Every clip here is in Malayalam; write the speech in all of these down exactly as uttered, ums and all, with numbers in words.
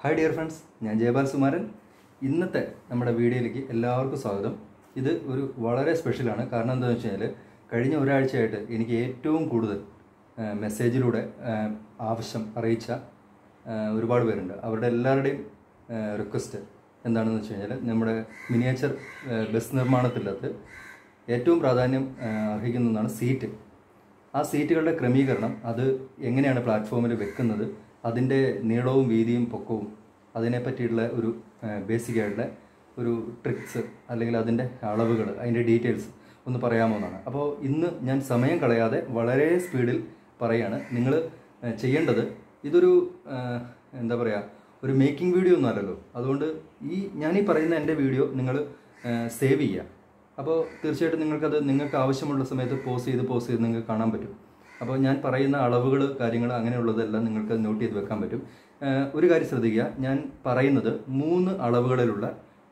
Hi dear friends, I am jayapal Sukumaran. ഇന്നത്തെ നമ്മുടെ വീഡിയോയിലേക്ക് എല്ലാവർക്കും സ്വാഗതം. ഇത് ഒരു വളരെ സ്പെഷ്യൽ ആണ്. കാരണം എന്താണെന്ന് വെച്ചാൽ കഴിഞ്ഞ ഒരാഴ്ചയായിട്ട് എനിക്ക് ഏറ്റവും കൂടുതൽ മെസ്സേജിലൂടെ ആവശ്യം അറിയിച്ച ഒരുപാട് പേരുണ്ട്. അവരുടെ എല്ലാവരുടെയും റിക്വസ്റ്റ് എന്താണെന്ന് വെച്ച് കഴിഞ്ഞാൽ നമ്മുടെ മിനിയേച്ചർ ബസ് നിർമ്മാണത്തിലത് ഏറ്റവും പ്രാധാന്യം അർഹിക്കുന്നതാണ് സീറ്റ്. ആ സീറ്റുകളുടെ ക്രമീകരണം അത് എങ്ങനെയാണ് പ്ലാറ്റ്ഫോമിൽ വെക്കുന്നത്, അതിൻ്റെ നീളവും വീതിയും പൊക്കവും അതിനെ പറ്റിയുള്ള ഒരു ബേസിക് ആയിട്ടുള്ള ഒരു ട്രിക്സ് അല്ലെങ്കിൽ അതിൻ്റെ അളവുകൾ അതിൻ്റെ ഡീറ്റെയിൽസ് ഒന്ന് പറയാമോ എന്നാണ്. അപ്പോൾ ഇന്ന് ഞാൻ സമയം കളയാതെ വളരെ സ്പീഡിൽ പറയുകയാണ്. നിങ്ങൾ ചെയ്യേണ്ടത് ഇതൊരു എന്താ പറയുക ഒരു മേക്കിംഗ് വീഡിയോ ഒന്നും അല്ലല്ലോ. അതുകൊണ്ട് ഈ ഞാനീ പറയുന്ന എൻ്റെ വീഡിയോ നിങ്ങൾ സേവ് ചെയ്യുക. അപ്പോൾ തീർച്ചയായിട്ടും നിങ്ങൾക്കത് നിങ്ങൾക്ക് ആവശ്യമുള്ള സമയത്ത് പോസ് ചെയ്ത് പോസ് ചെയ്ത് നിങ്ങൾക്ക് കാണാൻ പറ്റും. അപ്പോൾ ഞാൻ പറയുന്ന അളവുകൾ കാര്യങ്ങൾ അങ്ങനെയുള്ളതെല്ലാം നിങ്ങൾക്ക് നോട്ട് ചെയ്ത് വെക്കാൻ പറ്റും. ഒരു കാര്യം ശ്രദ്ധിക്കുക, ഞാൻ പറയുന്നത് മൂന്ന് അളവുകളിലുള്ള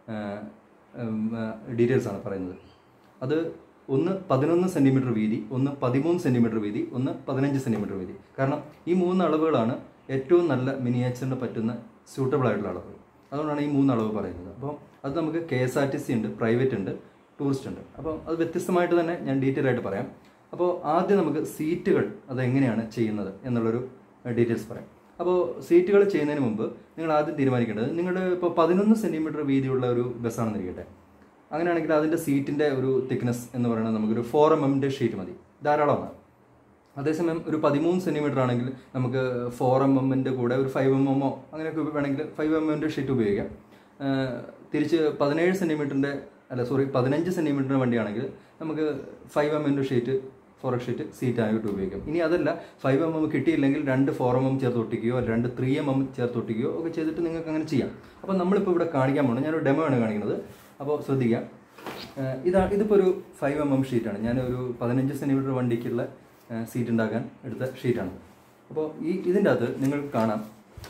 ഡീറ്റെയിൽസാണ് പറയുന്നത്. അത് ഒന്ന് പതിനൊന്ന് സെൻറ്റിമീറ്റർ വീതി, ഒന്ന് പതിമൂന്ന് സെൻറ്റിമീറ്റർ വീതി, ഒന്ന് പതിനഞ്ച് സെൻറ്റിമീറ്റർ വീതി. കാരണം ഈ മൂന്ന് അളവുകളാണ് ഏറ്റവും നല്ല മിനിയേച്ചറിന് പറ്റുന്ന സ്യൂട്ടബിൾ ആയിട്ടുള്ള അളവ്. അതുകൊണ്ടാണ് ഈ മൂന്ന് അളവ് പറയുന്നത്. അപ്പോൾ അത് നമുക്ക് K S R T C ഉണ്ട്, പ്രൈവറ്റ് ഉണ്ട്, ടൂറിസ്റ്റ് ഉണ്ട്. അപ്പോൾ അത് വ്യത്യസ്തമായിട്ട് തന്നെ ഞാൻ ഡീറ്റെയിൽ ആയിട്ട് പറയാം. അപ്പോൾ ആദ്യം നമുക്ക് സീറ്റുകൾ അതെങ്ങനെയാണ് ചെയ്യുന്നത് എന്നുള്ളൊരു ഡീറ്റെയിൽസ് പറയാം. അപ്പോൾ സീറ്റുകൾ ചെയ്യുന്നതിന് മുമ്പ് നിങ്ങൾ ആദ്യം തീരുമാനിക്കേണ്ടത് നിങ്ങളുടെ ഇപ്പോൾ പതിനൊന്ന് സെൻറ്റിമീറ്റർ വീതിയുള്ള ഒരു ബസ്സാണെന്ന് ഇരിക്കട്ടെ. അങ്ങനെയാണെങ്കിൽ അതിൻ്റെ സീറ്റിൻ്റെ ഒരു തിക്നെസ് എന്ന് പറയുന്നത് നമുക്കൊരു ഫോർ എം എമ്മിൻ്റെ ഷീറ്റ് മതി, ധാരാളമാണ്. അതേസമയം ഒരു പതിമൂന്ന് സെൻറ്റിമീറ്റർ ആണെങ്കിൽ നമുക്ക് ഫോർ എം എമ്മിൻ്റെ കൂടെ ഒരു ഫൈവ് എം എമ്മോ അങ്ങനെയൊക്കെ വേണമെങ്കിൽ ഫൈവ് എം എമ്മിൻ്റെ ഷീറ്റ് ഉപയോഗിക്കാം. തിരിച്ച് പതിനേഴ് സെൻറ്റിമീറ്ററിൻ്റെ അല്ല സോറി പതിനഞ്ച് സെൻറ്റിമീറ്ററിൻ്റെ വണ്ടിയാണെങ്കിൽ നമുക്ക് ഫൈവ് എം എമ്മിൻ്റെ ഷീറ്റ് ഫോറക് ഷീറ്റ് സീറ്റായിട്ട് ഉപയോഗിക്കാം. ഇനി അതല്ല ഫൈവ് എം എം കിട്ടിയില്ലെങ്കിൽ രണ്ട് ഫോർ എം എം ചേർത്ത് ഒട്ടിക്കുകയോ രണ്ട് ത്രീ എം എം ചേർത്ത് ഒട്ടിക്കുകയോ ഒക്കെ ചെയ്തിട്ട് നിങ്ങൾക്ക് അങ്ങനെ ചെയ്യാം. അപ്പോൾ നമ്മളിപ്പോൾ ഇവിടെ കാണിക്കാൻ പോകുന്നത് ഞാനൊരു ഡെമോ ആണ് കാണിക്കുന്നത്. അപ്പോൾ ശ്രദ്ധിക്കുക, ഇതാ ഇതിപ്പോൾ ഒരു ഫൈവ് എം എം ഷീറ്റാണ്. ഞാനൊരു പതിനഞ്ച് സെൻറ്റിമീറ്റർ വണ്ടിക്കുള്ള സീറ്റ് ഉണ്ടാക്കാൻ എടുത്ത ഷീറ്റാണ്. അപ്പോൾ ഈ ഇതിൻ്റെ അകത്ത് നിങ്ങൾക്ക് കാണാം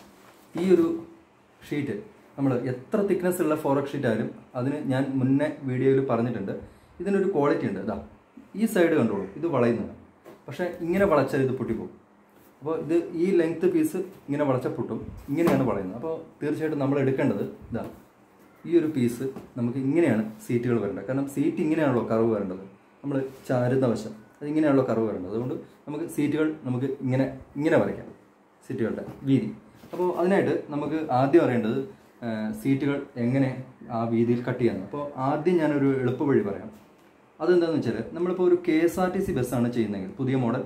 ഈ ഒരു ഷീറ്റ് നമ്മൾ എത്ര തിക്നെസ് ഉള്ള ഫോറക് ഷീറ്റ് ആയാലും അതിന് ഞാൻ മുന്നേ വീഡിയോയിൽ പറഞ്ഞിട്ടുണ്ട്, ഇതിനൊരു ക്വാളിറ്റി ഉണ്ട്. ഇതാ ഈ സൈഡ് കണ്ടോളൂ, ഇത് വളയുന്നതാണ്. പക്ഷേ ഇങ്ങനെ വളച്ചാൽ ഇത് പൊട്ടിപ്പോകും. അപ്പോൾ ഇത് ഈ ലെങ്ത്ത് പീസ് ഇങ്ങനെ വളച്ചാൽ പൊട്ടും, ഇങ്ങനെയാണ് വളയുന്നത്. അപ്പോൾ തീർച്ചയായിട്ടും നമ്മൾ എടുക്കേണ്ടത് ഇതാ ഈ ഒരു പീസ് നമുക്ക് ഇങ്ങനെയാണ് സീറ്റുകൾ വരേണ്ടത്. കാരണം സീറ്റ് ഇങ്ങനെയാണല്ലോ കർവ് വരേണ്ടത്, നമ്മൾ ചാരുന്ന വശം അതിങ്ങനെയാണല്ലോ കർവ് വരേണ്ടത്. അതുകൊണ്ട് നമുക്ക് സീറ്റുകൾ നമുക്ക് ഇങ്ങനെ ഇങ്ങനെ വരയ്ക്കാം, സീറ്റുകളുടെ വീതി. അപ്പോൾ അതിനായിട്ട് നമുക്ക് ആദ്യം അറിയേണ്ടത് സീറ്റുകൾ എങ്ങനെ ആ വീതിയിൽ കട്ട് ചെയ്യാമെന്ന്. അപ്പോൾ ആദ്യം ഞാനൊരു എളുപ്പ വഴി പറയാം. അതെന്താണെന്ന് വെച്ചാൽ നമ്മളിപ്പോൾ ഒരു K S R T C ബസ്സാണ് ചെയ്യുന്നതെങ്കിൽ, പുതിയ മോഡൽ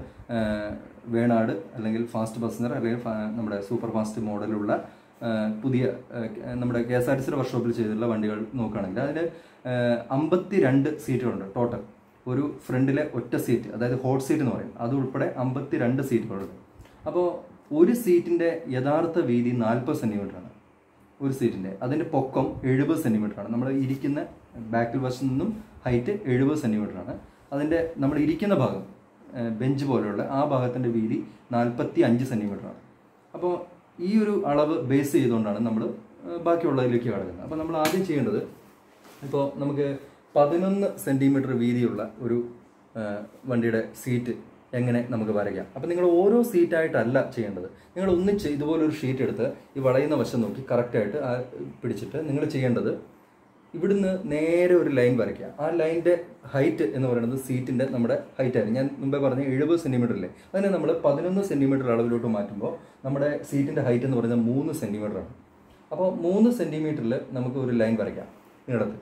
വേണാട് അല്ലെങ്കിൽ ഫാസ്റ്റ് പാസഞ്ചർ അല്ലെങ്കിൽ നമ്മുടെ സൂപ്പർ ഫാസ്റ്റ് മോഡലുള്ള പുതിയ നമ്മുടെ കെ എസ് ആർ ടി സിയുടെ വർക്ക്ഷോപ്പിൽ ചെയ്തിട്ടുള്ള വണ്ടികൾ നോക്കുകയാണെങ്കിൽ അതിൽ അമ്പത്തി രണ്ട് സീറ്റുകളുണ്ട് ടോട്ടൽ. ഒരു ഫ്രണ്ടിലെ ഒറ്റ സീറ്റ്, അതായത് ഹോട്ട് സീറ്റ് എന്ന് പറയും, അതുൾപ്പെടെ അമ്പത്തി രണ്ട് സീറ്റുകളുണ്ട്. അപ്പോൾ ഒരു സീറ്റിൻ്റെ യഥാർത്ഥ വീതി നാൽപ്പത് സെൻറ്റിമീറ്ററാണ് ഒരു സീറ്റിൻ്റെ. അതിൻ്റെ പൊക്കം എഴുപത് സെൻറ്റിമീറ്ററാണ്. നമ്മൾ ഇരിക്കുന്ന ബാക്കിൽ വശത്തു നിന്നും ഹൈറ്റ് എഴുപത് സെൻറ്റിമീറ്ററാണ്. അതിൻ്റെ നമ്മൾ ഇരിക്കുന്ന ഭാഗം ബെഞ്ച് പോലെയുള്ള ആ ഭാഗത്തിൻ്റെ വീതി നാൽപ്പത്തി അഞ്ച് സെൻറ്റിമീറ്ററാണ്. അപ്പോൾ ഈ ഒരു അളവ് ബേസ് ചെയ്തുകൊണ്ടാണ് നമ്മൾ ബാക്കിയുള്ളതിലേക്ക് കടക്കുന്നത്. അപ്പോൾ നമ്മൾ ആദ്യം ചെയ്യേണ്ടത്, ഇപ്പോൾ നമുക്ക് പതിനൊന്ന് സെൻറ്റിമീറ്റർ വീതിയുള്ള ഒരു വണ്ടിയുടെ സീറ്റ് എങ്ങനെ നമുക്ക് വരയ്ക്കാം. അപ്പോൾ നിങ്ങൾ ഓരോ സീറ്റായിട്ടല്ല ചെയ്യേണ്ടത്. നിങ്ങൾ ഒന്നിച്ച് ഇതുപോലൊരു ഷീറ്റ് എടുത്ത് ഈ വളയുന്ന വശം നോക്കി കറക്റ്റായിട്ട് പിടിച്ചിട്ട് നിങ്ങൾ ചെയ്യേണ്ടത് ഇവിടുന്ന് നേരെ ഒരു ലൈൻ വരയ്ക്കുക. ആ ലൈനിൻ്റെ ഹൈറ്റ് എന്ന് പറയുന്നത് സീറ്റിൻ്റെ നമ്മുടെ ഹൈറ്റ് ആയിരുന്നു. ഞാൻ മുമ്പേ പറഞ്ഞ എഴുപത് സെൻറ്റിമീറ്റർ അല്ലേ, അതിനെ നമ്മൾ പതിനൊന്ന് സെൻറ്റിമീറ്റർ അളവിലോട്ട് മാറ്റുമ്പോൾ നമ്മുടെ സീറ്റിൻ്റെ ഹൈറ്റ് എന്ന് പറയുന്നത് മൂന്ന് സെൻറ്റിമീറ്ററാണ്. അപ്പോൾ മൂന്ന് സെൻറ്റിമീറ്ററിൽ നമുക്ക് ഒരു ലൈൻ വരയ്ക്കാം നീളത്തിൽ.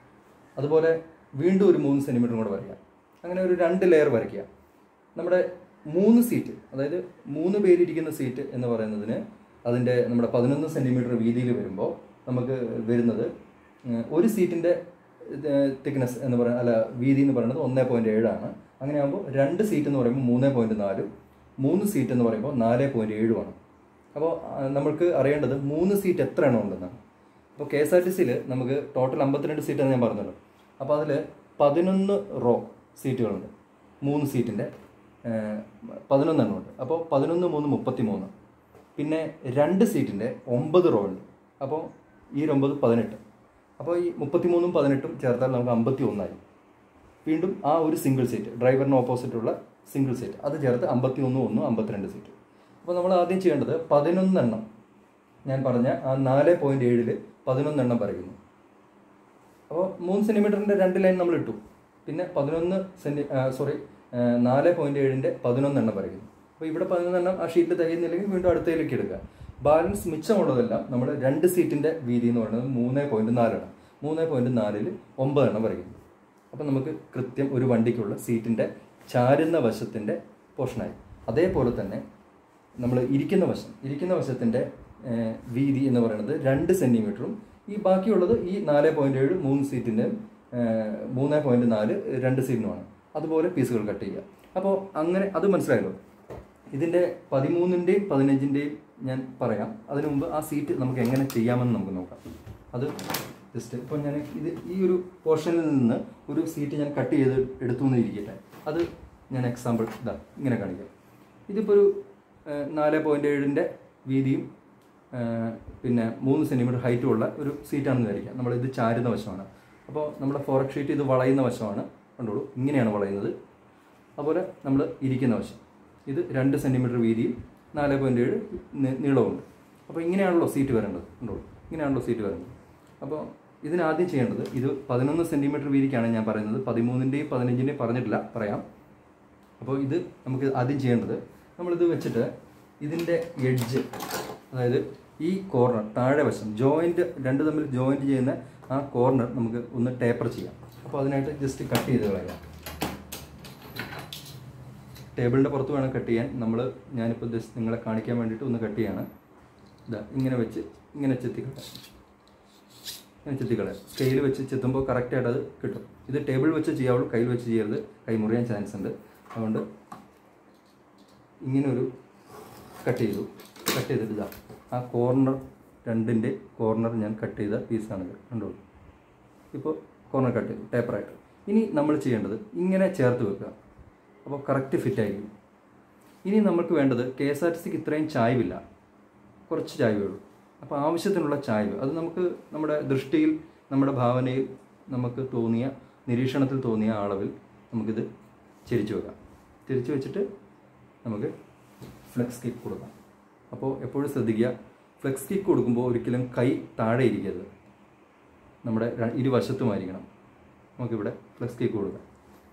അതുപോലെ വീണ്ടും ഒരു മൂന്ന് സെൻറ്റിമീറ്ററും കൂടെ വരയ്ക്കാം. അങ്ങനെ ഒരു രണ്ട് ലെയർ വരയ്ക്കുക. നമ്മുടെ മൂന്ന് സീറ്റ്, അതായത് മൂന്ന് പേരിരിക്കുന്ന സീറ്റ് എന്ന് പറയുന്നതിന് അതിൻ്റെ നമ്മുടെ പതിനൊന്ന് സെൻറ്റിമീറ്റർ വീതിയിൽ വരുമ്പോൾ നമുക്ക് വരുന്നത് ഒരു സീറ്റിൻ്റെ തിക്നെസ് എന്ന് പറയുന്നത് അല്ല വീതി എന്ന് പറയുന്നത് ഒന്ന് പോയിൻറ്റ് ഏഴാണ്. അങ്ങനെ ആകുമ്പോൾ രണ്ട് സീറ്റ് എന്ന് പറയുമ്പോൾ മൂന്ന് പോയിൻറ്റ് നാലും മൂന്ന് സീറ്റ് എന്ന് പറയുമ്പോൾ നാല് പോയിൻറ്റ് ഏഴുമാണ്. അപ്പോൾ നമുക്ക് അറിയേണ്ടത് മൂന്ന് സീറ്റ് എത്ര എണ്ണം ഉണ്ടെന്നാണ്. അപ്പോൾ കെ എസ് ആർ ടി സിയിൽ നമുക്ക് ടോട്ടൽ അമ്പത്തിരണ്ട് സീറ്റാണ് ഞാൻ പറഞ്ഞല്ലോ. അപ്പോൾ അതിൽ പതിനൊന്ന് റോ സീറ്റുകളുണ്ട്, മൂന്ന് സീറ്റിൻ്റെ പതിനൊന്നെണ്ണം ഉണ്ട്. അപ്പോൾ പതിനൊന്ന് മൂന്ന് മുപ്പത്തി മൂന്ന്. പിന്നെ രണ്ട് സീറ്റിൻ്റെ ഒമ്പത് റോ ഉണ്ട്. അപ്പോൾ ഈ ഒമ്പത് പതിനെട്ട്. അപ്പോൾ ഈ മുപ്പത്തി മൂന്നും പതിനെട്ടും ചേർത്താൽ നമുക്ക് അമ്പത്തി ഒന്നായി. വീണ്ടും ആ ഒരു സിംഗിൾ സീറ്റ്, ഡ്രൈവറിന് ഓപ്പോസിറ്റുള്ള സിംഗിൾ സീറ്റ്, അത് ചേർത്ത് അമ്പത്തി ഒന്ന് ഒന്നും അമ്പത്തിരണ്ട് സീറ്റ്. അപ്പോൾ നമ്മൾ ആദ്യം ചെയ്യേണ്ടത് പതിനൊന്നെണ്ണം ഞാൻ പറഞ്ഞ ആ നാല് പോയിൻറ്റ് ഏഴില് പതിനൊന്നെണ്ണം പറയുന്നു. അപ്പോൾ മൂന്ന് സെൻറ്റിമീറ്ററിൻ്റെ രണ്ട് ലൈൻ നമ്മൾ ഇട്ടു. പിന്നെ പതിനൊന്ന് സെൻറ്റി സോറി നാല് പോയിൻറ്റ് ഏഴിൻ്റെ പതിനൊന്നെണ്ണം പറയുന്നു. അപ്പോൾ ഇവിടെ പതിനൊന്നെണ്ണം ആ ഷീറ്റിൽ തികയുന്നില്ലെങ്കിൽ വീണ്ടും അടുത്തതിലേക്ക് എടുക്കുക. ബാലൻസ് മിച്ചമുള്ളതെല്ലാം നമ്മൾ രണ്ട് സീറ്റിൻ്റെ വീതി എന്ന് പറയുന്നത് മൂന്ന് പോയിൻറ്റ് നാലാണ്. മൂന്ന് പോയിൻറ്റ് നാലിൽ ഒമ്പതെണ്ണം പറയുന്നു. അപ്പം നമുക്ക് കൃത്യം ഒരു വണ്ടിക്കുള്ള സീറ്റിൻ്റെ ചാരുന്ന വശത്തിൻ്റെ പോർഷനായി. അതേപോലെ തന്നെ നമ്മൾ ഇരിക്കുന്ന വശം ഇരിക്കുന്ന വശത്തിൻ്റെ വീതി എന്ന് പറയുന്നത് രണ്ട് സെൻറ്റിമീറ്ററും ഈ ബാക്കിയുള്ളത് ഈ നാല് പോയിൻറ്റ് ഏഴ് മൂന്ന് സീറ്റിൻ്റെ മൂന്ന് പോയിൻറ്റ് നാല് രണ്ട് സീറ്റിനുമാണ്. അതുപോലെ പീസുകൾ കട്ട് ചെയ്യുക. അപ്പോൾ അങ്ങനെ അത് മനസ്സിലായല്ലോ. ഇതിൻ്റെ പതിമൂന്നിൻ്റെയും പതിനഞ്ചിൻ്റെയും ഞാൻ പറയാം. അതിനു മുമ്പ് ആ സീറ്റ് നമുക്ക് എങ്ങനെ ചെയ്യാമെന്ന് നമുക്ക് നോക്കാം. അത് ജസ്റ്റ് ഇപ്പോൾ ഞാൻ ഇത് ഈ ഒരു പോർഷനിൽ നിന്ന് ഒരു സീറ്റ് ഞാൻ കട്ട് ചെയ്ത് എടുത്തു എന്നിരിക്കട്ടെ. അത് ഞാൻ എക്സാമ്പിൾ ഇതാ ഇങ്ങനെ കാണിക്കാം. ഇതിപ്പോൾ ഒരു നാല് പോയിൻറ്റ് ഏഴിൻ്റെ വീതിയും പിന്നെ മൂന്ന് സെൻറ്റിമീറ്റർ ഹൈറ്റും ഉള്ള ഒരു സീറ്റാണെന്ന് വിചാരിക്കാം. നമ്മളിത് ചാരുന്ന വശമാണ്. അപ്പോൾ നമ്മുടെ ഫോറക് ഷീറ്റ് ഇത് വളയുന്ന വശമാണ്. കണ്ടോളൂ, ഇങ്ങനെയാണ് വളയുന്നത്. അതുപോലെ നമ്മൾ ഇരിക്കുന്ന വശം ഇത് രണ്ട് സെൻറ്റിമീറ്റർ വീതിയും നാല് പോയിൻറ്റ് ഏഴ് നീളമുണ്ട്. അപ്പോൾ ഇങ്ങനെയാണല്ലോ സീറ്റ് വരേണ്ടത്. കണ്ടോളൂ, ഇങ്ങനെയാണല്ലോ സീറ്റ് വരുന്നത്. അപ്പോൾ ഇതിനാദ്യം ചെയ്യേണ്ടത്, ഇത് പതിനൊന്ന് സെൻറ്റിമീറ്റർ വീതിക്കാണ് ഞാൻ പറയുന്നത്. പതിമൂന്നിൻ്റെയും പതിനഞ്ചിൻ്റെയും പറഞ്ഞിട്ടില്ല, പറയാം. അപ്പോൾ ഇത് നമുക്ക് ആദ്യം ചെയ്യേണ്ടത്, നമ്മളിത് വെച്ചിട്ട് ഇതിൻ്റെ എഡ്ജ്, അതായത് ഈ കോർണർ താഴെ വശം ജോയിൻറ്റ് രണ്ട് തമ്മിൽ ജോയിൻറ്റ് ചെയ്യുന്ന ആ കോർണർ നമുക്ക് ഒന്ന് ടേപ്പർ ചെയ്യാം. അപ്പോൾ അതിനായിട്ട് ജസ്റ്റ് കട്ട് ചെയ്ത് കളയാം. ടേബിളിൻ്റെ പുറത്ത് വേണം കട്ട് ചെയ്യാൻ. നമ്മൾ ഞാനിപ്പോൾ ജസ്റ്റ് നിങ്ങളെ കാണിക്കാൻ വേണ്ടിയിട്ട് ഒന്ന് കട്ട് ചെയ്യാണ്. ഇതാ ഇങ്ങനെ വെച്ച് ഇങ്ങനെ ചെത്തിക്കളയാം. ഇങ്ങനെ ചെത്തിക്കളയാം. സ്കെയിൽ വെച്ച് ചെത്തുമ്പോൾ കറക്റ്റായിട്ട് അത് കിട്ടും. ഇത് ടേബിൾ വെച്ച് ചെയ്യാവുള്ളൂ, കയ്യിൽ വെച്ച് ചെയ്യരുത്, കൈ മുറിയാൻ ചാൻസ് ഉണ്ട്. അതുകൊണ്ട് ഇങ്ങനെ ഒരു കട്ട് ചെയ്തു. കട്ട് ചെയ്തിട്ട് ഇതാ ആ കോർണർ രണ്ടിൻ്റെ കോർണർ ഞാൻ കട്ട് ചെയ്ത പീസാണിത്. കണ്ടോളൂ, ഇപ്പോൾ കോർണർ കട്ട് ചെയ്തു ടേപ്പറായിട്ട്. ഇനി നമ്മൾ ചെയ്യേണ്ടത് ഇങ്ങനെ ചേർത്ത് വെക്കുക. അപ്പോൾ കറക്റ്റ് ഫിറ്റായിരിക്കും. ഇനി നമുക്ക് വേണ്ടത്, കെ എസ് ആർ ടി സിക്ക് ഇത്രയും ചായ്വില്ല, കുറച്ച് ചായ്വേ ഉള്ളൂ. അപ്പോൾ ആവശ്യത്തിനുള്ള ചായ്വ് അത് നമുക്ക് നമ്മുടെ ദൃഷ്ടിയിൽ, നമ്മുടെ ഭാവനയിൽ നമുക്ക് തോന്നിയ, നിരീക്ഷണത്തിൽ തോന്നിയ അളവിൽ നമുക്കിത് തിരിച്ചു വെക്കാം. തിരിച്ചു വെച്ചിട്ട് നമുക്ക് ഫ്ലെക്സ് കിക്ക് കൊടുക്കാം. അപ്പോൾ എപ്പോഴും ശ്രദ്ധിക്കുക, ഫ്ലെക്സ് കിക്ക് കൊടുക്കുമ്പോൾ ഒരിക്കലും കൈ താഴെ ഇരിക്കരുത്, നമ്മുടെ ഇരുവശത്തുമായിരിക്കണം. നമുക്കിവിടെ ഫ്ലെക്സ് കിക്ക് കൊടുക്കാം.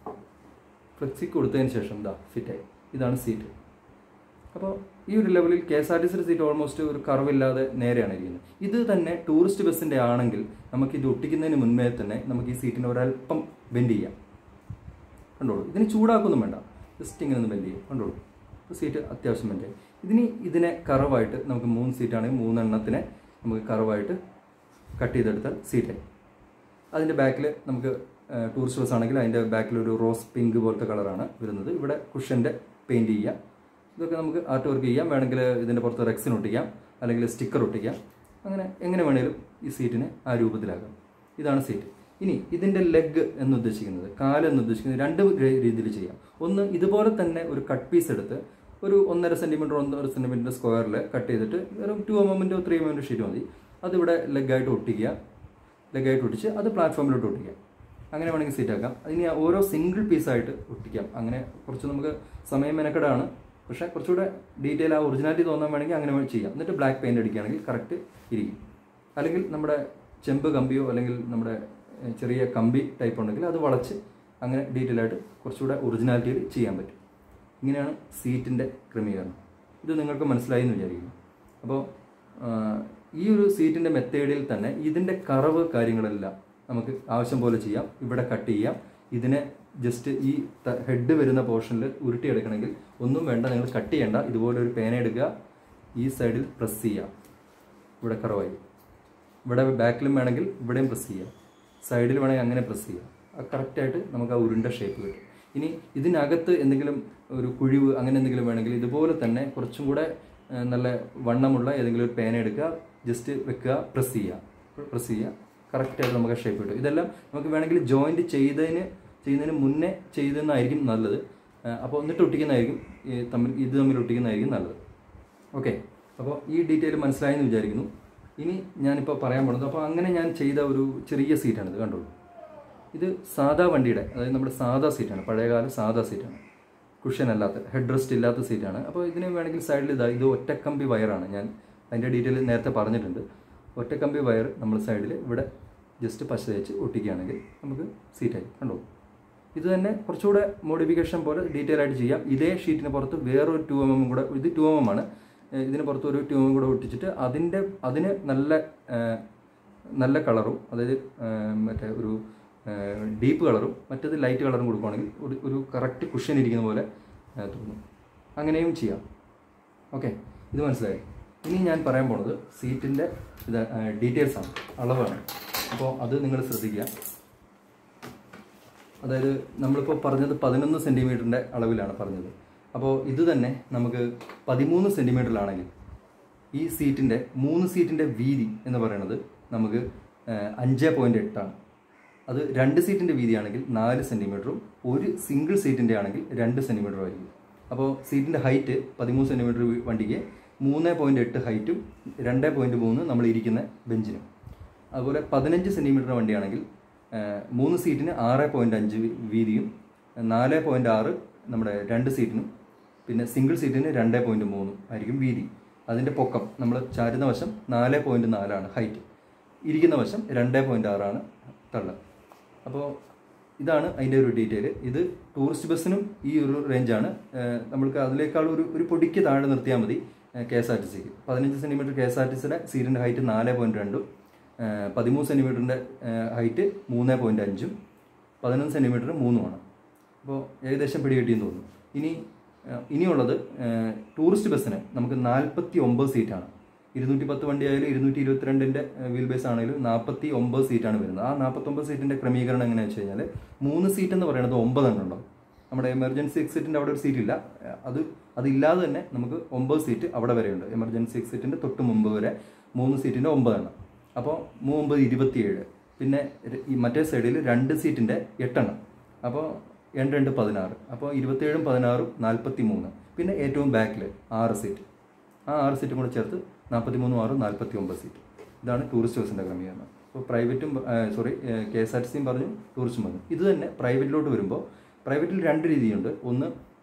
ഫ്ലെക്സ് കിക്ക് കൊടുത്തതിന് ശേഷം ഇതാ ഫിറ്റായി. ഇതാണ് സീറ്റ്. അപ്പോൾ ഈ ഒരു ലെവലിൽ കെ എസ് ആർ ടി സിയുടെ സീറ്റ് ഓൾമോസ്റ്റ് ഒരു കർവില്ലാതെ നേരെയാണ് ഇരിക്കുന്നത്. ഇത് തന്നെ ടൂറിസ്റ്റ് ബസ്സിൻ്റെ ആണെങ്കിൽ നമുക്കിത് ഒട്ടിക്കുന്നതിന് മുൻപേ തന്നെ നമുക്ക് ഈ സീറ്റിനെ ഒരല്പം ബെൻഡ് ചെയ്യാം. കണ്ടോളൂ, ഇതിന് ചൂടാക്കൊന്നും വേണ്ട, ജസ്റ്റ് ഇങ്ങനെ ഒന്ന് ബെൻഡ് ചെയ്യും. കണ്ടോളൂ, ഇപ്പോൾ സീറ്റ് അത്യാവശ്യം ബെൻഡ് ആയി. ഇതിന് ഇതിനെ കറവായിട്ട് നമുക്ക് മൂന്ന് സീറ്റാണെങ്കിൽ മൂന്നെണ്ണത്തിനെ നമുക്ക് കറവായിട്ട് കട്ട് ചെയ്തെടുത്താൽ സീറ്റായി. അതിൻ്റെ ബാക്കിൽ നമുക്ക് ടൂറിസ്റ്റ് ബസ് ആണെങ്കിൽ അതിൻ്റെ ബാക്കിലൊരു റോസ് പിങ്ക് പോലത്തെ കളറാണ് വരുന്നത്. ഇവിടെ കുഷൻ്റെ പെയിൻറ്റ് ചെയ്യാം. ഇതൊക്കെ നമുക്ക് ആർട്ട് വർക്ക് ചെയ്യാം. വേണമെങ്കിൽ ഇതിൻ്റെ പുറത്ത് റെക്സിന് ഒട്ടിക്കാം, അല്ലെങ്കിൽ സ്റ്റിക്കർ ഒട്ടിക്കാം. അങ്ങനെ എങ്ങനെ വേണേലും ഈ സീറ്റിനെ ആ രൂപത്തിലാക്കാം. ഇതാണ് സീറ്റ്. ഇനി ഇതിൻ്റെ ലെഗ് എന്ന് ഉദ്ദേശിക്കുന്നത്, കാല് എന്ന് ഉദ്ദേശിക്കുന്നത് രണ്ട് രീതിയിൽ ചെയ്യാം. ഒന്ന്, ഇതുപോലെ തന്നെ ഒരു കട്ട് പീസ് എടുത്ത് ഒരു ഒന്നര സെൻറ്റിമീറ്റർ ഒന്നര സെൻറ്റിമീറ്റർ സ്ക്വയറിൽ കട്ട് ചെയ്തിട്ട് ഒരു ടു എം എമ്മിൻ്റെയോ ത്രീ എം എമ്മിൻ്റെ ഷീറ്റ് മതി. അതിവിടെ ലെഗായിട്ട് ഒട്ടിക്കുക. ലെഗായിട്ട് ഒട്ടിച്ച് അത് പ്ലാറ്റ്ഫോമിലോട്ട് ഒട്ടിക്കാം. അങ്ങനെ വേണമെങ്കിൽ സീറ്റാക്കാം. ഇനി ഓരോ സിംഗിൾ പീസായിട്ട് ഒട്ടിക്കാം. അങ്ങനെ കുറച്ച് നമുക്ക് സമയം മെനക്കെടാണ്, പക്ഷേ കുറച്ചുകൂടെ ഡീറ്റെയിൽ ആ ഒറിജിനാലിറ്റി തോന്നാൻ വേണമെങ്കിൽ അങ്ങനെ ചെയ്യാം. എന്നിട്ട് ബ്ലാക്ക് പെയിൻറ്റ് അടിക്കുകയാണെങ്കിൽ കറക്റ്റ് ഇരിക്കും. അല്ലെങ്കിൽ നമ്മുടെ ചെമ്പ് കമ്പിയോ അല്ലെങ്കിൽ നമ്മുടെ ചെറിയ കമ്പി ടൈപ്പ് ഉണ്ടെങ്കിൽ അത് വളച്ച് അങ്ങനെ ഡീറ്റെയിൽ ആയിട്ട് കുറച്ചുകൂടെ ഒറിജിനാലിറ്റിയിൽ ചെയ്യാൻ പറ്റും. ഇങ്ങനെയാണ് സീറ്റിൻ്റെ ക്രമീകരണം. ഇത് നിങ്ങൾക്ക് മനസ്സിലായി എന്ന് വിചാരിക്കുന്നു. അപ്പോൾ ഈ ഒരു സീറ്റിൻ്റെ മെത്തേഡിൽ തന്നെ ഇതിൻ്റെ കറവ് കാര്യങ്ങളെല്ലാം നമുക്ക് ആവശ്യം പോലെ ചെയ്യാം. ഇവിടെ കട്ട് ചെയ്യാം. ഇതിനെ ജസ്റ്റ് ഈ ഹെഡ് വരുന്ന പോർഷനിൽ ഉരുട്ടിയെടുക്കണമെങ്കിൽ ഒന്നും വേണ്ട, നിങ്ങൾ കട്ട് ചെയ്യേണ്ട. ഇതുപോലെ ഒരു പേന എടുക്കുക, ഈ സൈഡിൽ പ്രസ് ചെയ്യുക. ഇവിടെ കറവായി. ഇവിടെ ബാക്കിലും വേണമെങ്കിൽ ഇവിടെയും പ്രസ് ചെയ്യുക. സൈഡിൽ വേണമെങ്കിൽ അങ്ങനെ പ്രസ് ചെയ്യുക. അത് കറക്റ്റായിട്ട് നമുക്ക് ആ ഉരുണ്ട ഷേപ്പ് കിട്ടും. ഇനി ഇതിനകത്ത് എന്തെങ്കിലും ഒരു കുഴിവ് അങ്ങനെ എന്തെങ്കിലും വേണമെങ്കിൽ ഇതുപോലെ തന്നെ കുറച്ചും കൂടെ നല്ല വണ്ണമുള്ള ഏതെങ്കിലും ഒരു പേന എടുക്കുക, ജസ്റ്റ് വെക്കുക, പ്രസ് ചെയ്യുക. പ്രസ് ചെയ്യുക കറക്റ്റായിട്ട് നമുക്ക് ആ ഷേപ്പ് കിട്ടും. ഇതെല്ലാം നമുക്ക് വേണമെങ്കിൽ ജോയിൻറ്റ് ചെയ്തതിന് ചെയ്യുന്നതിന് മുന്നേ ചെയ്തതെന്നായിരിക്കും നല്ലത്. അപ്പോൾ എന്നിട്ട് ഒട്ടിക്കുന്നതായിരിക്കും തമ്മിൽ ഇത് തമ്മിൽ ഒട്ടിക്കുന്നതായിരിക്കും നല്ലത്. ഓക്കെ, അപ്പോൾ ഈ ഡീറ്റെയിൽ മനസ്സിലായെന്ന് വിചാരിക്കുന്നു. ഇനി ഞാനിപ്പോൾ പറയാൻ പോകുന്നത്, അപ്പോൾ അങ്ങനെ ഞാൻ ചെയ്ത ഒരു ചെറിയ സീറ്റാണിത്. കണ്ടോളൂ, ഇത് സാധാ വണ്ടിയുടെ, അതായത് നമ്മുടെ സാധാ സീറ്റാണ്, പഴയകാല സാധാ സീറ്റാണ്, കുഷൻ അല്ലാത്ത, ഹെഡ് റെസ്റ്റ് ഇല്ലാത്ത സീറ്റാണ്. അപ്പോൾ ഇതിന് വേണമെങ്കിൽ സൈഡിൽ ഇതാ ഇത് ഒറ്റക്കമ്പി വയറാണ് ഞാൻ അതിൻ്റെ ഡീറ്റെയിൽ നേരത്തെ പറഞ്ഞിട്ടുണ്ട്. ഒറ്റക്കമ്പി വയർ നമ്മൾ സൈഡിൽ ഇവിടെ ജസ്റ്റ് പശ തേച്ച് ഒട്ടിക്കുകയാണെങ്കിൽ നമുക്ക് സീറ്റായി. കണ്ടോ? ഇത് തന്നെ കുറച്ചുകൂടെ മോഡിഫിക്കേഷൻ പോലെ ഡീറ്റെയിൽ ആയിട്ട് ചെയ്യാം. ഇതേ ഷീറ്റിന് പുറത്ത് വേറൊരു ടു എം എം കൂടെ, ഇത് ടു എം എം ആണ്, ഇതിന് പുറത്ത് ഒരു ടു എം എം കൂടെ ഒട്ടിച്ചിട്ട് അതിൻ്റെ അതിന് നല്ല നല്ല കളറും, അതായത് മറ്റേ ഒരു ഡീപ്പ് കളറും മറ്റേത് ലൈറ്റ് കളറും കൊടുക്കുകയാണെങ്കിൽ ഒരു ഒരു കറക്റ്റ് കുഷൻ ഇരിക്കുന്ന പോലെ തോന്നും. അങ്ങനെയും ചെയ്യാം. ഓക്കെ, ഇത് മനസ്സിലായി. ഇനി ഞാൻ പറയാൻ പോണത് സീറ്റിൻ്റെ ഇത് ഡീറ്റെയിൽസാണ്, അളവാണ്. അപ്പോൾ അത് നിങ്ങൾ ശ്രദ്ധിക്കുക. അതായത് നമ്മളിപ്പോൾ പറഞ്ഞത് പതിനൊന്ന് സെൻറ്റിമീറ്ററിൻ്റെ അളവിലാണ് പറഞ്ഞത്. അപ്പോൾ ഇത് തന്നെ നമുക്ക് പതിമൂന്ന് സെൻറ്റിമീറ്ററിലാണെങ്കിൽ ഈ സീറ്റിൻ്റെ മൂന്ന് സീറ്റിൻ്റെ വീതി എന്ന് പറയുന്നത് നമുക്ക് അഞ്ച് പോയിൻറ്റ് എട്ടാണ്. അത് രണ്ട് സീറ്റിൻ്റെ വീതിയാണെങ്കിൽ നാല് സെൻറ്റിമീറ്ററും ഒരു സിംഗിൾ സീറ്റിൻ്റെ ആണെങ്കിൽ രണ്ട് സെൻറ്റിമീറ്ററും ആയിരിക്കും. അപ്പോൾ സീറ്റിൻ്റെ ഹൈറ്റ് പതിമൂന്ന് സെൻറ്റിമീറ്റർ വണ്ടിക്ക് മൂന്ന് പോയിൻറ്റ് എട്ട് ഹൈറ്റും രണ്ട് പോയിൻറ്റ് മൂന്ന് നമ്മൾ ഇരിക്കുന്ന ബെഞ്ചിനും. അതുപോലെ പതിനഞ്ച് സെൻറ്റിമീറ്റർ വണ്ടിയാണെങ്കിൽ മൂന്ന് സീറ്റിന് ആറ് പോയിൻറ്റ് അഞ്ച് വീതിയും നാല് പോയിൻറ്റ് ആറ് നമ്മുടെ രണ്ട് സീറ്റിനും പിന്നെ സിംഗിൾ സീറ്റിന് രണ്ട് പോയിൻറ്റ് മൂന്നും ആയിരിക്കും വീതി. അതിൻ്റെ പൊക്കം നമ്മൾ ചാരുന്ന വശം നാല് പോയിൻറ്റ് നാലാണ് ഹൈറ്റ്, ഇരിക്കുന്ന വശം രണ്ട് പോയിൻറ്റ് ആറാണ് തള്ള. അപ്പോൾ ഇതാണ് അതിൻ്റെ ഒരു ഡീറ്റെയിൽ. ഇത് ടൂറിസ്റ്റ് ബസ്സിനും ഈ ഒരു റേഞ്ചാണ്. നമ്മൾക്ക് അതിനേക്കാൾ ഒരു ഒരു പൊടിക്ക് താഴെ നിർത്തിയാൽ മതി കെ എസ് ആർ ടി സിക്ക്. പതിനഞ്ച് centimetre K S R T സിയുടെ സീറ്റിൻ്റെ ഹൈറ്റ് നാല് പോയിൻറ്റ് രണ്ടും പതിമൂന്ന് സെൻറ്റിമീറ്ററിൻ്റെ ഹൈറ്റ് മൂന്ന് പോയിൻറ്റ് അഞ്ചും പതിനൊന്ന് സെൻറ്റിമീറ്റർ മൂന്നുമാണ്. അപ്പോൾ ഏകദേശം പിടി കിട്ടിയെന്ന് തോന്നുന്നു. ഇനി ഇനിയുള്ളത് ടൂറിസ്റ്റ് ബസ്സിന് നമുക്ക് നാൽപ്പത്തി ഒമ്പത് സീറ്റാണ്. ഇരുന്നൂറ്റി പത്ത് വണ്ടി ആയാലും ഇരുന്നൂറ്റി ഇരുപത്തിരണ്ടിൻ്റെ വീൽ ബേസ് ആണെങ്കിലും നാൽപ്പത്തി ഒമ്പത് സീറ്റാണ് വരുന്നത്. ആ നാൽപ്പത്തൊമ്പത് സീറ്റിൻ്റെ ക്രമീകരണം എങ്ങനെയാണെന്ന് വെച്ച് കഴിഞ്ഞാൽ മൂന്ന് സീറ്റ് എന്ന് പറയുന്നത് ഒമ്പതെണ്ണം ഉണ്ടാവും. നമ്മുടെ എമർജൻസി എക്സിറ്റിൻ്റെ അവിടെ ഒരു സീറ്റില്ല, അത് അതില്ലാതെ തന്നെ നമുക്ക് ഒമ്പത് സീറ്റ് അവിടെ വരെയുണ്ട്. എമർജൻസി എക്സിറ്റിൻ്റെ തൊട്ട് മുമ്പ് വരെ മൂന്ന് സീറ്റിൻ്റെ ഒമ്പതെണ്ണം. അപ്പോൾ മൂമ്പത് ഇരുപത്തിയേഴ്. പിന്നെ ഈ മറ്റേ സൈഡിൽ രണ്ട് സീറ്റിൻ്റെ എട്ടെണ്ണം. അപ്പോൾ രണ്ട് രണ്ട് പതിനാറ്. അപ്പോൾ ഇരുപത്തിയേഴും പതിനാറും നാൽപ്പത്തി മൂന്ന്. പിന്നെ ഏറ്റവും ബാക്കിൽ ആറ് സീറ്റ്. ആ ആറ് സീറ്റും കൂടെ ചേർത്ത് നാൽപ്പത്തി മൂന്നും ആറും നാൽപ്പത്തി ഒമ്പത് സീറ്റ്. ഇതാണ് ടൂറിസ്റ്റ് ബസ്സിൻ്റെ ക്രമീകരണം. അപ്പോൾ പ്രൈവറ്റും sorry K S R T സിയും പറഞ്ഞു, ടൂറിസ്റ്റും പറഞ്ഞു. ഇത് തന്നെ പ്രൈവറ്റിലോട്ട് വരുമ്പോൾ പ്രൈവറ്റിൽ രണ്ട് രീതിയുണ്ട്. ഒന്ന്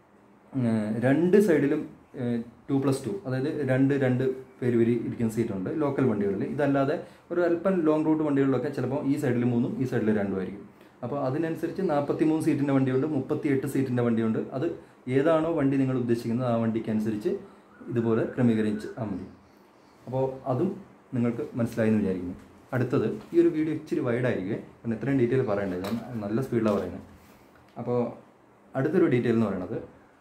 രണ്ട് സൈഡിലും ടു പ്ലസ് ടു, അതായത് രണ്ട് രണ്ട് പേര് വരി ഇരിക്കുന്ന സീറ്റുണ്ട് ലോക്കൽ വണ്ടികളിൽ. ഇതല്ലാതെ ഒരു അല്പം ലോങ് റൂട്ട് വണ്ടികളിലൊക്കെ ചിലപ്പോൾ ഈ സൈഡിൽ മൂന്നും ഈ സൈഡിൽ രണ്ടും ആയിരിക്കും. അപ്പോൾ അതിനനുസരിച്ച് നാൽപ്പത്തി മൂന്ന് സീറ്റിൻ്റെ വണ്ടിയുണ്ട്, മുപ്പത്തി എട്ട് സീറ്റിൻ്റെ വണ്ടിയുണ്ട്. അത് ഏതാണോ വണ്ടി നിങ്ങൾ ഉദ്ദേശിക്കുന്നത് ആ വണ്ടിക്ക് അനുസരിച്ച് ഇതുപോലെ ക്രമീകരിച്ച് ആ മതി. അപ്പോൾ അതും നിങ്ങൾക്ക് മനസ്സിലായി എന്ന് വിചാരിക്കുന്നു. അടുത്തത്, ഈ ഒരു വീഡിയോ ഇച്ചിരി വൈഡായിരിക്കും, കാരണം ഇത്രയും ഡീറ്റെയിൽ പറയേണ്ടത്, ഞാൻ നല്ല സ്പീഡിലാണ് പറയുന്നത്. അപ്പോൾ അടുത്തൊരു ഡീറ്റെയിൽ എന്ന് പറയുന്നത്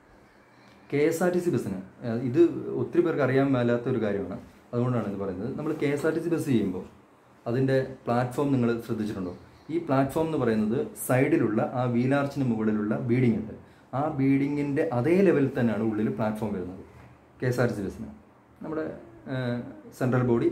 K S R T C ബസ്സിന്, ഇത് ഒത്തിരി പേർക്ക് അറിയാൻ മേലാത്തൊരു കാര്യമാണ്, അതുകൊണ്ടാണ് ഇത് പറയുന്നത്. നമ്മൾ K S R T C bus ചെയ്യുമ്പോൾ അതിൻ്റെ പ്ലാറ്റ്ഫോം നിങ്ങൾ ശ്രദ്ധിച്ചിട്ടുണ്ടോ? ഈ പ്ലാറ്റ്ഫോം എന്ന് പറയുന്നത് സൈഡിലുള്ള ആ വീലാർച്ചിന് മുകളിലുള്ള ബീഡിംഗ് ഉണ്ട്. ആ ബീഡിങ്ങിൻ്റെ അതേ ലെവലിൽ തന്നെയാണ് ഉള്ളിൽ പ്ലാറ്റ്ഫോം വരുന്നത് K S R T C ബസ്സിന്. നമ്മുടെ സെൻട്രൽ ബോഡി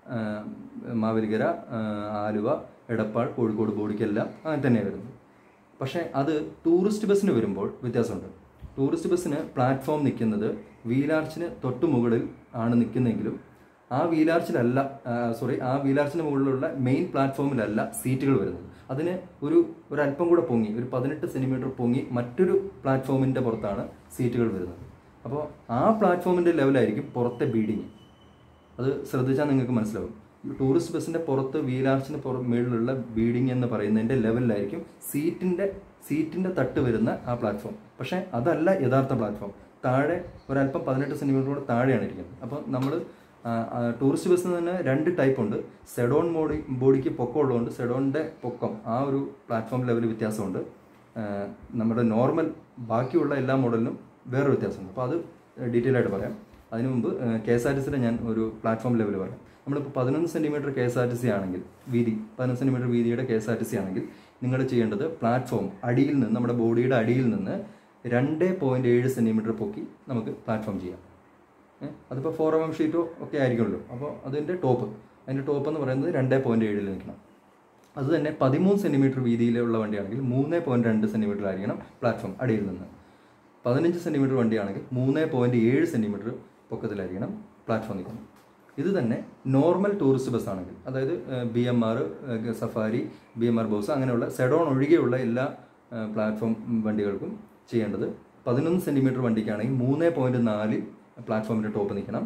മാവേലിക്കര, ആലുവ, എടപ്പാൾ, കോഴിക്കോട് ബോഡിക്കെല്ലാം അങ്ങനെ തന്നെയാണ് വരുന്നത്. പക്ഷേ അത് ടൂറിസ്റ്റ് ബസ്സിന് വരുമ്പോൾ വ്യത്യാസമുണ്ട്. ടൂറിസ്റ്റ് ബസ്സിന് പ്ലാറ്റ്ഫോം നിൽക്കുന്നത് വീലാർച്ചിന് തൊട്ട് മുകളിൽ ആണ് നിൽക്കുന്നതെങ്കിലും ആ വീലാർച്ചിലല്ല, സോറി ആ വീലാർച്ചിന് മുകളിലുള്ള മെയിൻ പ്ലാറ്റ്ഫോമിലല്ല സീറ്റുകൾ വരുന്നത്. അതിന് ഒരു ഒരല്പം കൂടെ പൊങ്ങി, ഒരു പതിനെട്ട് സെൻറ്റിമീറ്റർ പൊങ്ങി മറ്റൊരു പ്ലാറ്റ്ഫോമിൻ്റെ പുറത്താണ് സീറ്റുകൾ വരുന്നത്. അപ്പോൾ ആ പ്ലാറ്റ്ഫോമിൻ്റെ ലെവലായിരിക്കും പുറത്തെ ബീഡിങ്. അത് ശ്രദ്ധിച്ചാൽ നിങ്ങൾക്ക് മനസ്സിലാവും. ടൂറിസ്റ്റ് ബസ്സിൻ്റെ പുറത്ത് വീലാർച്ചിന് പുറ മുകളിലുള്ള ബീഡിങ് എന്ന് പറയുന്നതിൻ്റെ ലെവലിലായിരിക്കും സീറ്റിൻ്റെ സീറ്റിൻ്റെ തട്ട് വരുന്ന ആ പ്ലാറ്റ്ഫോം. പക്ഷേ അതല്ല യഥാർത്ഥ പ്ലാറ്റ്ഫോം. താഴെ ഒരല്പം പതിനെട്ട് സെൻറ്റിമീറ്റർ കൂടെ താഴെയാണ് ഇരിക്കുന്നത്. അപ്പോൾ നമ്മൾ ടൂറിസ്റ്റ് ബസ്സിന് തന്നെ രണ്ട് ടൈപ്പ് ഉണ്ട്. സെഡോൺ ബോഡി ബോഡിക്ക് പൊക്കം ഉള്ളതുകൊണ്ട് സെഡോണിൻ്റെ പൊക്കം ആ ഒരു പ്ലാറ്റ്ഫോം ലെവൽ വ്യത്യാസമുണ്ട്. നമ്മുടെ നോർമൽ ബാക്കിയുള്ള എല്ലാ മോഡലിനും വേറെ വ്യത്യാസമുണ്ട്. അപ്പോൾ അത് ഡീറ്റെയിൽ ആയിട്ട് പറയാം. അതിനു മുമ്പ് കെ എസ് ആർ ടി സിയുടെ ഞാൻ ഒരു പ്ലാറ്റ്ഫോം ലെവൽ പറയാം. നമ്മളിപ്പോൾ പതിനൊന്ന് centimetre K S R T C ആണെങ്കിൽ, വീതി പതിനൊന്ന് സെൻറ്റിമീറ്റർ വീതിയുടെ K S R T C ആണെങ്കിൽ നിങ്ങൾ ചെയ്യേണ്ടത് പ്ലാറ്റ്ഫോം അടിയിൽ നിന്ന്, നമ്മുടെ ബോഡിയുടെ അടിയിൽ നിന്ന് രണ്ട് പോയിൻറ്റ് ഏഴ് സെൻറ്റിമീറ്റർ പൊക്കി നമുക്ക് പ്ലാറ്റ്ഫോം ചെയ്യാം. അതിപ്പോൾ ഫോർ എം എം ഷീറ്റോ ഒക്കെ ആയിരിക്കുമല്ലോ. അപ്പോൾ അതിൻ്റെ ടോപ്പ് അതിൻ്റെ ടോപ്പ് എന്ന് പറയുന്നത് രണ്ട് പോയിൻറ്റ് ഏഴിൽ നിൽക്കണം. അത് തന്നെ പതിമൂന്ന് സെൻറ്റിമീറ്റർ വീതിയിലുള്ള വണ്ടിയാണെങ്കിൽ മൂന്ന് പോയിൻറ്റ് രണ്ട് സെൻറ്റിമീറ്റർ ആയിരിക്കണം പ്ലാറ്റ്ഫോം അടിയിൽ നിന്ന്. പതിനഞ്ച് സെൻറ്റിമീറ്റർ വണ്ടിയാണെങ്കിൽ മൂന്ന് പോയിൻറ്റ് ഏഴ് സെൻറ്റിമീറ്റർ പൊക്കത്തിലായിരിക്കണം പ്ലാറ്റ്ഫോം നിൽക്കുന്നത്. ഇത് തന്നെ നോർമൽ ടൂറിസ്റ്റ് ബസ് ആണെങ്കിൽ, അതായത് B M R, safari, B M R boss അങ്ങനെയുള്ള സെഡോൺ ഒഴികെയുള്ള എല്ലാ പ്ലാറ്റ്ഫോം വണ്ടികൾക്കും ചെയ്യേണ്ടത് പതിനൊന്ന് സെൻറ്റിമീറ്റർ വണ്ടിക്കാണെങ്കിൽ മൂന്ന് പോയിൻറ്റ് നാല് പ്ലാറ്റ്ഫോമിൻ്റെ ടോപ്പ് നിൽക്കണം.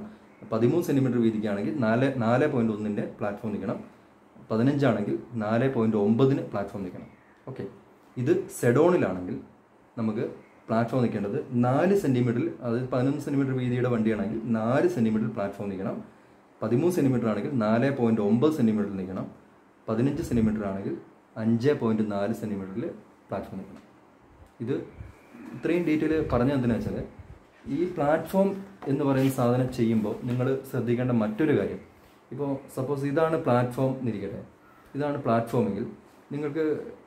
പതിമൂന്ന് സെൻറ്റിമീറ്റർ വീതിക്കാണെങ്കിൽ നാല് നാല് പോയിൻറ്റ് ഒന്നിൻ്റെ പ്ലാറ്റ്ഫോം നിൽക്കണം. പതിനഞ്ചാണെങ്കിൽ നാല് പോയിൻറ്റ് ഒമ്പതിന് പ്ലാറ്റ്ഫോം നിൽക്കണം. ഓക്കെ, ഇത് സെഡോണിലാണെങ്കിൽ നമുക്ക് പ്ലാറ്റ്ഫോം നിൽക്കേണ്ടത് നാല് സെൻറ്റിമീറ്ററിൽ, അതായത് പതിനൊന്ന് സെൻറ്റിമീറ്റർ വീതിയുടെ വണ്ടിയാണെങ്കിൽ നാല് സെൻറ്റിമീറ്ററിൽ പ്ലാറ്റ്ഫോം നിൽക്കണം. പതിമൂന്ന് സെൻറ്റിമീറ്റർ ആണെങ്കിൽ നാല് പോയിൻറ്റ് ഒമ്പത് സെൻറ്റിമീറ്ററിൽ നിൽക്കണം. പതിനഞ്ച് സെൻറ്റിമീറ്റർ ആണെങ്കിൽ അഞ്ച് പോയിൻറ്റ് നാല് സെൻറ്റിമീറ്ററിൽ പ്ലാറ്റ്ഫോം നിൽക്കണം. ഇത് ഇത്രയും ഡീറ്റെയിൽ പറഞ്ഞ എന്തിനാ വെച്ചാൽ ഈ പ്ലാറ്റ്ഫോം എന്ന് പറയുന്ന സാധനം ചെയ്യുമ്പോൾ നിങ്ങൾ ശ്രദ്ധിക്കേണ്ട മറ്റൊരു കാര്യം, ഇപ്പോൾ സപ്പോസ് ഇതാണ് പ്ലാറ്റ്ഫോം എന്നിരിക്കട്ടെ, ഇതാണ് പ്ലാറ്റ്ഫോമെങ്കിൽ നിങ്ങൾക്ക്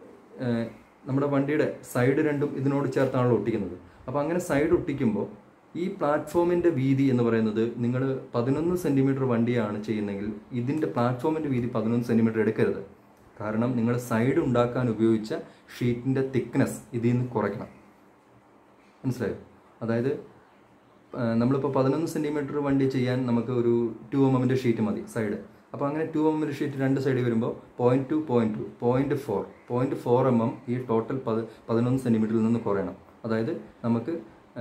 നമ്മുടെ വണ്ടിയുടെ സൈഡ് രണ്ടും ഇതിനോട് ചേർത്താണല്ലോ ഒട്ടിക്കുന്നത്. അപ്പോൾ അങ്ങനെ സൈഡ് ഒട്ടിക്കുമ്പോൾ ഈ പ്ലാറ്റ്ഫോമിൻ്റെ വീതി എന്ന് പറയുന്നത് നിങ്ങൾ പതിനൊന്ന് സെൻറ്റിമീറ്റർ വണ്ടിയാണ് ചെയ്യുന്നതെങ്കിൽ ഇതിൻ്റെ പ്ലാറ്റ്ഫോമിൻ്റെ വീതി പതിനൊന്ന് സെൻറ്റിമീറ്റർ എടുക്കരുത്. കാരണം നിങ്ങൾ സൈഡ് ഉണ്ടാക്കാൻ ഉപയോഗിച്ച ഷീറ്റിൻ്റെ തിക്നെസ് ഇതിൽ നിന്ന് കുറയ്ക്കണം. മനസ്സിലായോ? അതായത് നമ്മളിപ്പോൾ പതിനൊന്ന് സെൻറ്റിമീറ്റർ വണ്ടി ചെയ്യാൻ നമുക്ക് ഒരു ടു എം എമ്മിൻ്റെ ഷീറ്റ് മതി സൈഡ്. അപ്പോൾ അങ്ങനെ ടു എം എമ്മിൻ്റെ ഷീറ്റ് രണ്ട് സൈഡിൽ വരുമ്പോൾ point two point two point four point four M M ഈ ടോട്ടൽ പത് പതിനൊന്ന് സെൻറ്റിമീറ്ററിൽ നിന്ന് കുറയണം. അതായത് നമുക്ക്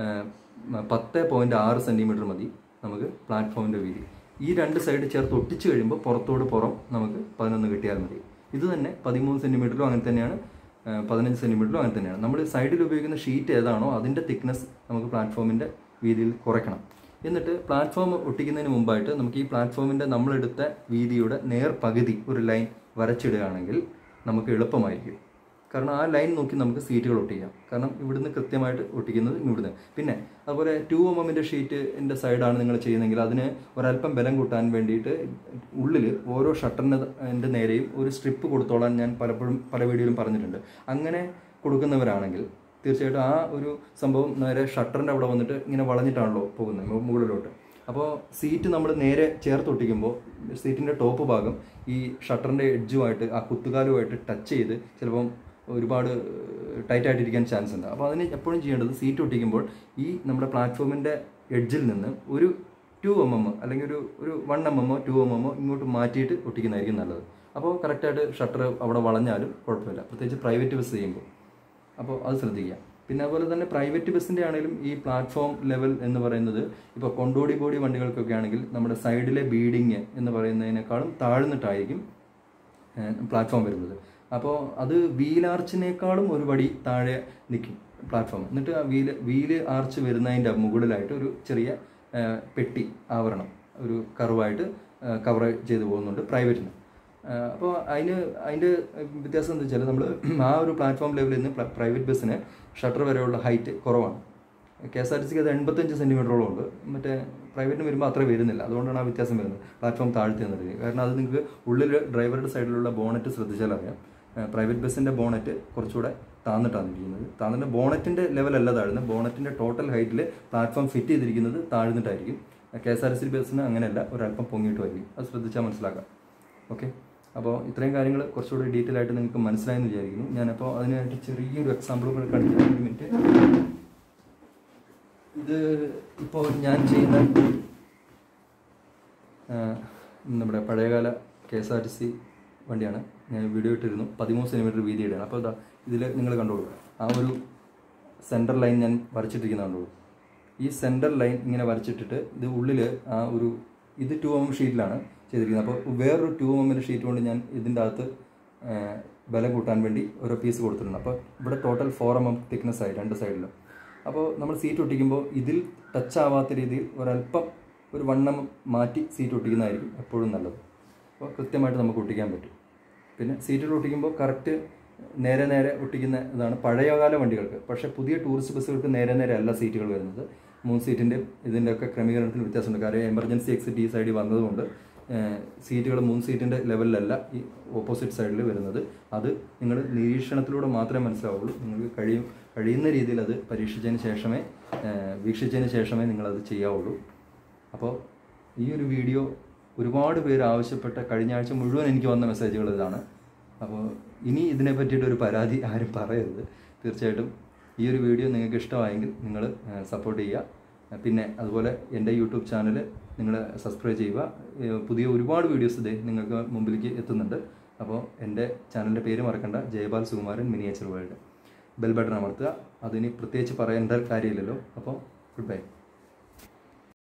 പത്ത് പോയിൻറ്റ് ആറ് സെൻറ്റിമീറ്റർ മതി നമുക്ക് പ്ലാറ്റ്ഫോമിൻ്റെ വീതി. ഈ രണ്ട് സൈഡ് ചേർത്ത് ഒട്ടിച്ച് കഴിയുമ്പോൾ പുറത്തോട് പുറം നമുക്ക് പതിനൊന്ന് കിട്ടിയാൽ മതി. ഇത് തന്നെ പതിമൂന്ന് സെൻറ്റിമീറ്ററിലും അങ്ങനെ തന്നെയാണ്, പതിനഞ്ച് സെൻറ്റിമീറ്ററിലും അങ്ങനെ തന്നെയാണ്. നമ്മൾ സൈഡിൽ ഉപയോഗിക്കുന്ന ഷീറ്റ് ഏതാണോ അതിൻ്റെ തിക്നെസ് നമുക്ക് പ്ലാറ്റ്ഫോമിൻ്റെ വീതിയിൽ കുറയ്ക്കണം. എന്നിട്ട് പ്ലാറ്റ്ഫോം ഒട്ടിക്കുന്നതിന് മുമ്പായിട്ട് നമുക്ക് ഈ പ്ലാറ്റ്ഫോമിൻ്റെ നമ്മളെടുത്ത വീതിയുടെ നേർ പകുതി ഒരു ലൈൻ വരച്ചിടുകയാണെങ്കിൽ നമുക്ക് എളുപ്പമായിരിക്കും. കാരണം ആ ലൈൻ നോക്കി നമുക്ക് സീറ്റുകൾ ഒട്ടിക്കാം. കാരണം ഇവിടുന്ന് കൃത്യമായിട്ട് ഒട്ടിക്കുന്നത് ഇവിടുന്ന്. പിന്നെ അതുപോലെ ടു എം എമ്മിൻ്റെ ഷീറ്റിൻ്റെ സൈഡാണ് നിങ്ങൾ ചെയ്യുന്നതെങ്കിൽ അതിന് ഒരല്പം ബലം കൂട്ടാൻ വേണ്ടിയിട്ട് ഉള്ളിൽ ഓരോ ഷട്ടറിൻ്റെ നേരെയും ഒരു സ്ട്രിപ്പ് കൊടുത്തോളാൻ ഞാൻ പലപ്പോഴും പല വീഡിയോയിലും പറഞ്ഞിട്ടുണ്ട്. അങ്ങനെ കൊടുക്കുന്നവരാണെങ്കിൽ തീർച്ചയായിട്ടും ആ ഒരു സംഭവം നേരെ ഷട്ടറിൻ്റെ അവിടെ വന്നിട്ട് ഇങ്ങനെ വളഞ്ഞിട്ടാണല്ലോ പോകുന്നത് മുകളിലോട്ട്. അപ്പോൾ സീറ്റ് നമ്മൾ നേരെ ചേർത്തൊട്ടിക്കുമ്പോൾ സീറ്റിൻ്റെ ടോപ്പ് ഭാഗം ഈ ഷട്ടറിൻ്റെ എഡ്ജുമായിട്ട് ആ കുത്തുകാലുമായിട്ട് ടച്ച് ചെയ്ത് ചിലപ്പം ഒരുപാട് ടൈറ്റായിട്ടിരിക്കാൻ ചാൻസ് ഉണ്ട്. അപ്പോൾ അതിന് എപ്പോഴും ചെയ്യേണ്ടത് സീറ്റ് ഒട്ടിക്കുമ്പോൾ ഈ നമ്മുടെ പ്ലാറ്റ്ഫോമിൻ്റെ എഡ്ജിൽ നിന്ന് ഒരു ടു എം എം അല്ലെങ്കിൽ ഒരു ഒരു വൺ എം എമ്മോ ടു എം എമ്മോ ഇങ്ങോട്ട് മാറ്റിയിട്ട് ഒട്ടിക്കുന്നതായിരിക്കും നല്ലത്. അപ്പോൾ കറക്റ്റായിട്ട് ഷട്ടർ അവിടെ വളഞ്ഞാലും കുഴപ്പമില്ല, പ്രത്യേകിച്ച് പ്രൈവറ്റ് ബസ് ചെയ്യുമ്പോൾ. അപ്പോൾ അത് ശ്രദ്ധിക്കുക. പിന്നെ അതുപോലെ തന്നെ പ്രൈവറ്റ് ബസ്സിൻ്റെ ആണെങ്കിലും ഈ പ്ലാറ്റ്ഫോം ലെവൽ എന്ന് പറയുന്നത് ഇപ്പോൾ കൊണ്ടോടി ബോഡി വണ്ടികൾക്കൊക്കെ ആണെങ്കിൽ നമ്മുടെ സൈഡിലെ ബീഡിങ് എന്ന് പറയുന്നതിനേക്കാളും താഴ്ന്നിട്ടായിരിക്കും പ്ലാറ്റ്ഫോം വരുന്നത്. അപ്പോൾ അത് വീൽ ആർച്ചിനേക്കാളും ഒരു പടി താഴെ നിൽക്കും പ്ലാറ്റ്ഫോം. എന്നിട്ട് ആ വീല് വീല് ആർച്ച് വരുന്നതിൻ്റെ മുകളിലായിട്ട് ഒരു ചെറിയ പെട്ടി ആവരണം ഒരു കർവായിട്ട് കവർ ചെയ്ത് പോകുന്നുണ്ട് പ്രൈവറ്റിന്. അപ്പോൾ അതിന് അതിൻ്റെ വ്യത്യാസം എന്താ വെച്ചാൽ നമ്മൾ ആ ഒരു പ്ലാറ്റ്ഫോം ലെവലിൽ നിന്ന് പ്രൈവറ്റ് ബസ്സിന് ഷട്ടർ വരെയുള്ള ഹൈറ്റ് കുറവാണ്. കെ എസ് ആർ ടി സിക്ക് അത് എൺപത്തഞ്ച് സെൻറ്റിമീറ്ററോളം ഉണ്ട്. മറ്റേ പ്രൈവറ്റിന് വരുമ്പോൾ അത്ര വരുന്നില്ല. അതുകൊണ്ടാണ് ആ വ്യത്യാസം വരുന്നത്, പ്ലാറ്റ്ഫോം താഴ്ത്തി നിന്നിട്ട്. കാരണം അത് നിങ്ങൾക്ക് ഉള്ളിൽ ഡ്രൈവറുടെ സൈഡിലുള്ള ബോണറ്റ് ശ്രദ്ധിച്ചാൽ അറിയാം. പ്രൈവറ്റ് ബസ്സിൻ്റെ ബോണറ്റ് കുറച്ചുകൂടെ താന്നിട്ടാണ് ഇരിക്കുന്നത്. താന്നിട്ട് ബോണറ്റിൻ്റെ ലെവലല്ല താഴ്ന്നത്, ബോണറ്റിൻ്റെ ടോട്ടൽ ഹൈറ്റിൽ പ്ലാറ്റ്ഫോം ഫിറ്റ് ചെയ്തിരിക്കുന്നത് താഴ്ന്നിട്ടായിരിക്കും. K S R T C ബസ്സിന് അങ്ങനെയല്ല, ഒരല്പം പൊങ്ങിയിട്ടുമായിരിക്കും. അത് ശ്രദ്ധിച്ചാൽ മനസ്സിലാക്കാം. ഓക്കെ, അപ്പോൾ ഇത്രയും കാര്യങ്ങൾ കുറച്ചുകൂടി ഡീറ്റെയിൽ ആയിട്ട് നിങ്ങൾക്ക് മനസ്സിലായെന്ന് വിചാരിക്കുന്നു. ഞാനപ്പോൾ അതിനായിട്ട് ചെറിയൊരു എക്സാമ്പിൾ കൂടെ കാണിക്കാൻ ഒരു മിനിറ്റ്. ഇത് ഇപ്പോൾ ഞാൻ ചെയ്യുന്ന നമ്മുടെ പഴയകാല K S R T C വണ്ടിയാണ്. ഞാൻ വീഡിയോ ഇട്ടിരുന്നു, പതിമൂന്ന് സെൻറ്റിമീറ്റർ വീതിയുടെയാണ്. അപ്പോൾ ഇതാ ഇതിൽ നിങ്ങൾ കണ്ടോളൂ, ആ ഒരു സെൻറ്റർ ലൈൻ ഞാൻ വരച്ചിട്ടിരിക്കുന്ന കണ്ടോളൂ. ഈ സെൻറ്റർ ലൈൻ ഇങ്ങനെ വരച്ചിട്ടിട്ട് ഇത് ഉള്ളിൽ ആ ഒരു ഇത് ടു എം എം ഷീറ്റിലാണ് ചെയ്തിരിക്കുന്നത്. അപ്പോൾ വേറൊരു ടു എം എമ്മിൻ്റെ ഷീറ്റ് കൊണ്ട് ഞാൻ ഇതിൻ്റെ അകത്ത് ബലം കൂട്ടാൻ വേണ്ടി ഓരോ പീസ് കൊടുത്തിട്ടുണ്ട്. അപ്പോൾ ഇവിടെ total four M M thickness ആയി രണ്ട് സൈഡിലും. അപ്പോൾ നമ്മൾ സീറ്റ് ഒട്ടിക്കുമ്പോൾ ഇതിൽ ടച്ച് ആവാത്ത രീതിയിൽ ഒരല്പം ഒരു വണ്ണം മാറ്റി സീറ്റ് ഒട്ടിക്കുന്നതായിരിക്കും എപ്പോഴും നല്ലത്. അപ്പോൾ കൃത്യമായിട്ട് നമുക്ക് ഒട്ടിക്കാൻ പറ്റും. പിന്നെ സീറ്റുകൾ ഒട്ടിക്കുമ്പോൾ കറക്റ്റ് നേരെ നേരെ ഒട്ടിക്കുന്ന ഇതാണ് പഴയകാല വണ്ടികൾക്ക്. പക്ഷേ പുതിയ ടൂറിസ്റ്റ് ബസ്സുകൾക്ക് നേരെ നേരെ അല്ല സീറ്റുകൾ വരുന്നത്. മൂന്ന് സീറ്റിൻ്റെ ഇതിൻ്റെയൊക്കെ ക്രമീകരണത്തിന് വ്യത്യാസമുണ്ട്. കാര്യം എമർജൻസി എക്സിറ്റ് ഈ സൈഡിൽ വന്നതുകൊണ്ട് സീറ്റുകൾ മൂന്ന് സീറ്റിൻ്റെ ലെവലിലല്ല ഈ ഓപ്പോസിറ്റ് സൈഡിൽ വരുന്നത്. അത് നിങ്ങൾ നിരീക്ഷണത്തിലൂടെ മാത്രമേ മനസ്സിലാവുള്ളൂ. നിങ്ങൾക്ക് കഴിയും കഴിയുന്ന രീതിയിൽ അത് പരീക്ഷിച്ചതിന് ശേഷമേ വീക്ഷിച്ചതിന് ശേഷമേ നിങ്ങളത് ചെയ്യാവുള്ളൂ. അപ്പോൾ ഈ ഒരു വീഡിയോ ഒരുപാട് പേര് ആവശ്യപ്പെട്ട കഴിഞ്ഞ ആഴ്ച മുഴുവൻ എനിക്ക് വന്ന മെസ്സേജുകൾ ഇതാണ്. അപ്പോൾ ഇനി ഇതിനെ പറ്റിയിട്ടൊരു പരാതി ആരും പറയരുത്. തീർച്ചയായിട്ടും ഈ ഒരു വീഡിയോ നിങ്ങൾക്ക് ഇഷ്ടമായെങ്കിൽ നിങ്ങൾ സപ്പോർട്ട് ചെയ്യുക. പിന്നെ അതുപോലെ എൻ്റെ യൂട്യൂബ് ചാനൽ നിങ്ങൾ സബ്സ്ക്രൈബ് ചെയ്യുക. പുതിയ ഒരുപാട് വീഡിയോസ് ഇതേ നിങ്ങൾക്ക് മുമ്പിലേക്ക് എത്തുന്നുണ്ട്. അപ്പോൾ എൻ്റെ ചാനലിൻ്റെ പേര് മറക്കണ്ട, Jayapal Sukumaran miniature world. Bell button അമർത്തുക. അതിന് പ്രത്യേകിച്ച് പറയേണ്ട കാര്യമില്ലല്ലോ. അപ്പോൾ ഗുഡ് ബൈ.